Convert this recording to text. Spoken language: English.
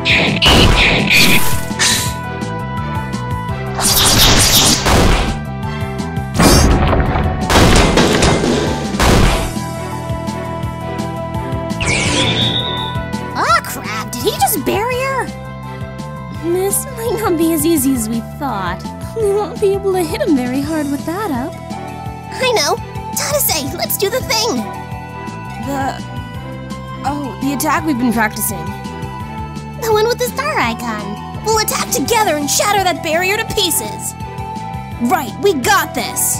Oh crap, did he just bury her? This might not be as easy as we thought. We won't be able to hit him very hard with that up. I know. Tadase, let's do the thing. The attack we've been practicing. The one with the star icon. We'll attack together and shatter that barrier to pieces. Right, we got this!